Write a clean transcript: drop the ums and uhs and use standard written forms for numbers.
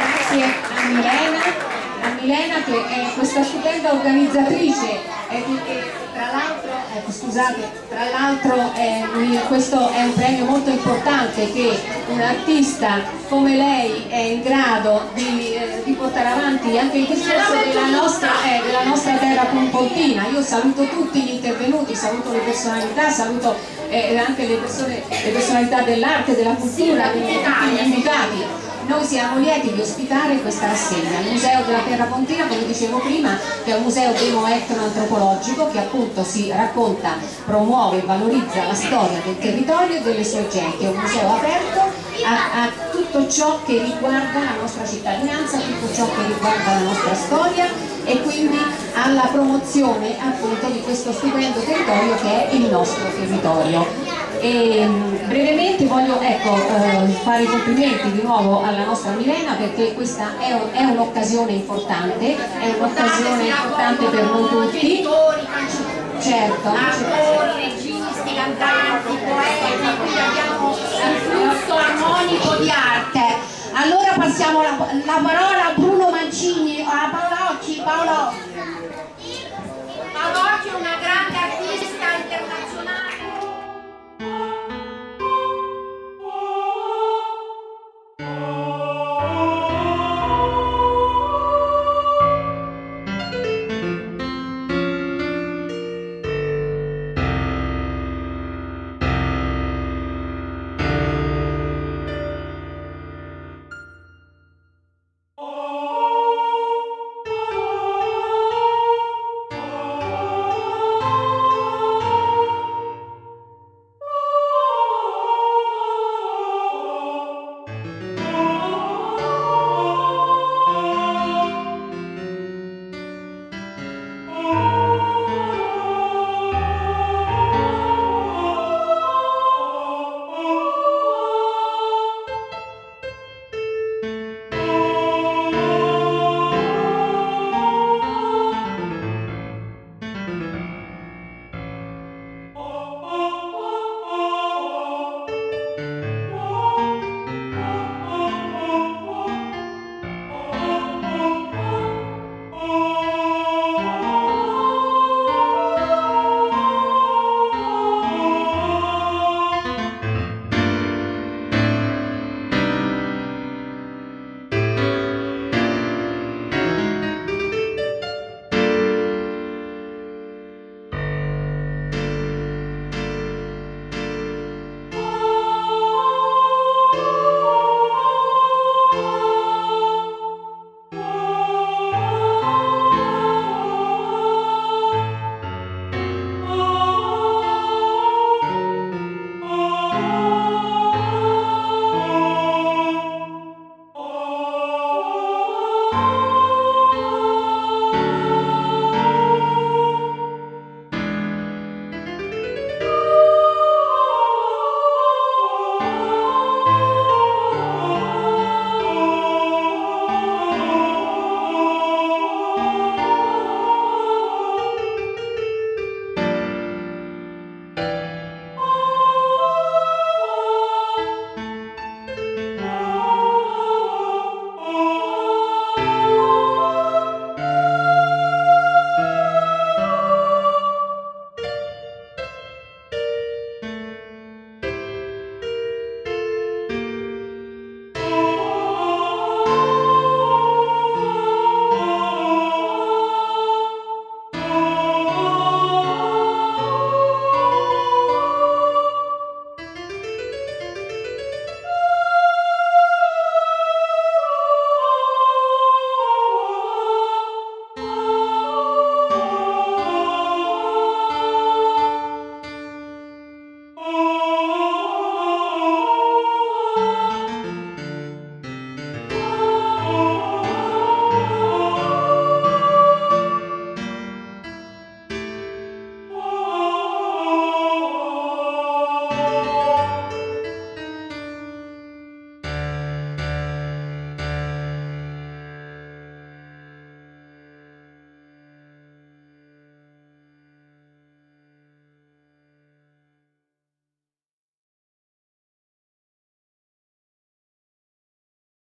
grazie a Milena che è questa stupenda organizzatrice tra l'altro, scusate, tra l'altro questo è un premio molto importante che un artista come lei è in grado di portare avanti anche il discorso della nostra terra pontina. Io saluto tutti gli intervenuti, saluto le personalità, saluto anche le personalità dell'arte, della cultura, gli invitati. Noi siamo lieti di ospitare questa rassegna. Il Museo della Terra Pontina, come dicevo prima, che è un museo etnoantropologico che appunto si racconta, promuove e valorizza la storia del territorio e delle sue genti. È un museo aperto a tutto ciò che riguarda la nostra cittadinanza, tutto ciò che riguarda la nostra storia e quindi alla promozione appunto di questo stupendo territorio che è il nostro territorio. E brevemente voglio fare i complimenti di nuovo alla nostra Milena perché questa è un'occasione importante, per noi tutti. Certo. Attori, registi, cantanti, poeti, quindi abbiamo un flusso armonico di arte. Allora passiamo la parola a Bruno Mancini, a Paolo Occhi. Paolo Occhi è una grande artista.